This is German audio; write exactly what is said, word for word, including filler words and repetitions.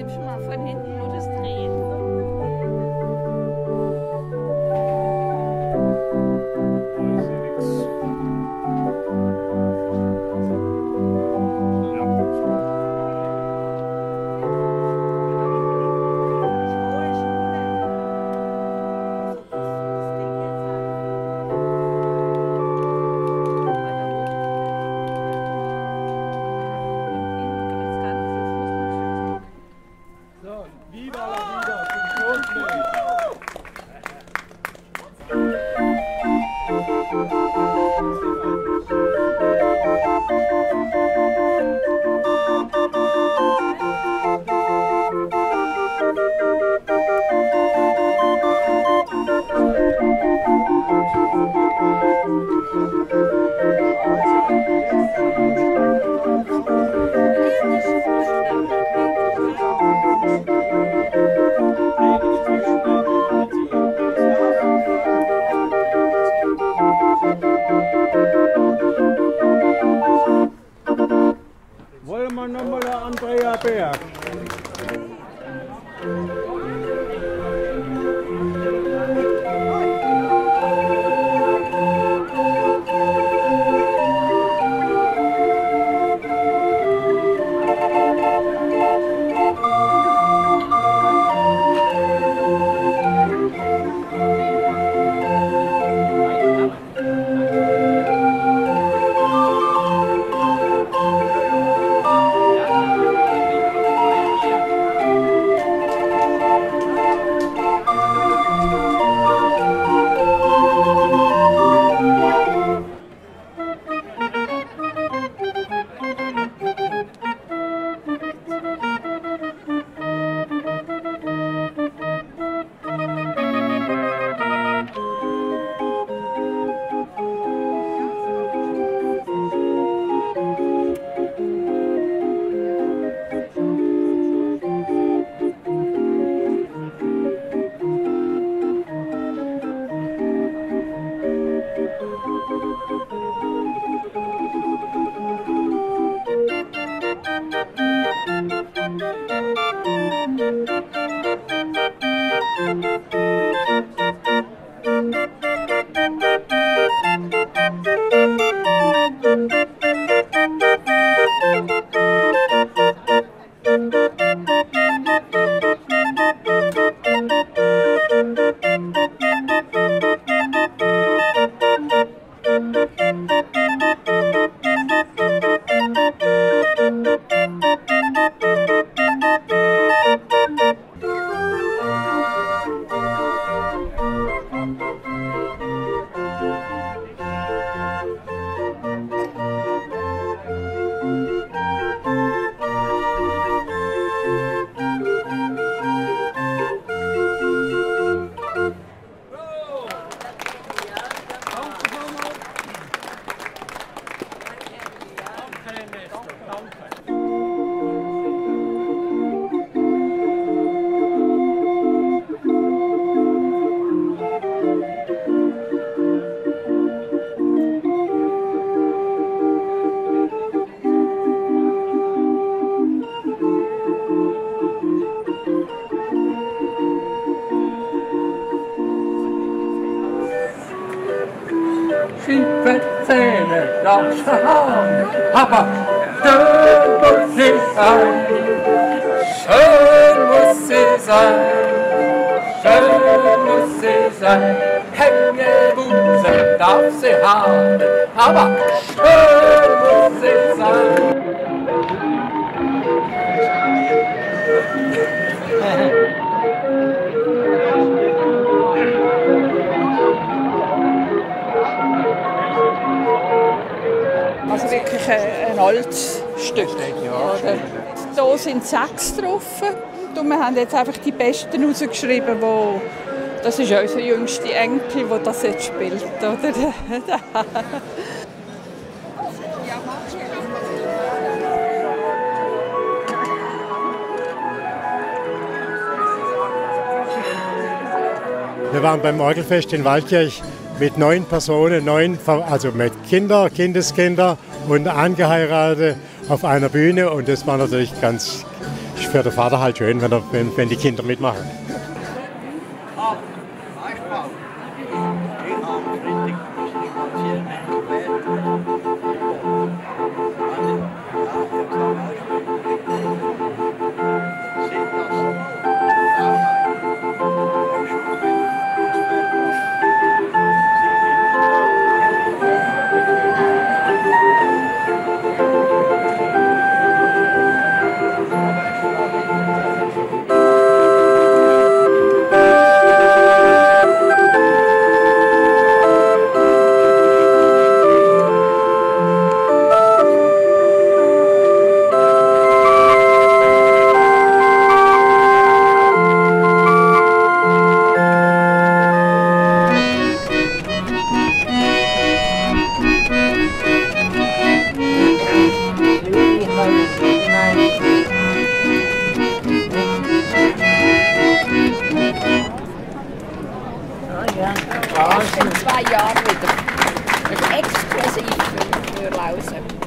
gibst mal von hinten nur das Drehen. Wollen wir nochmal Andrea Berg? Schiefe Zähne, das Haar, aber schön muss sie sein, schön muss sie sein, schön muss sie sein, Hängebusen darf sie haben, aber schön muss sie sein. Also wirklich ein altes Stück. Oder? Hier sind sechs drauf und wir haben jetzt einfach die besten rausgeschrieben, wo das ist unser jüngster Enkel, der das jetzt spielt. Oder? Wir waren beim Orgelfest in Waldkirch mit neun Personen, neun, also mit Kinder, Kindeskinder und Angeheiratet auf einer Bühne. Und das war natürlich ganz ist für den Vater halt schön, wenn, er, wenn, wenn die Kinder mitmachen. Erst in zwei Jahren wieder. Exklusiv für, für Lausen.